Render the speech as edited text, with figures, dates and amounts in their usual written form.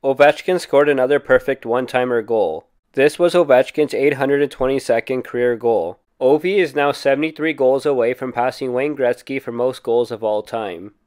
Ovechkin scored another perfect one-timer goal. This was Ovechkin's 822nd career goal. Ovi is now 73 goals away from passing Wayne Gretzky for most goals of all time.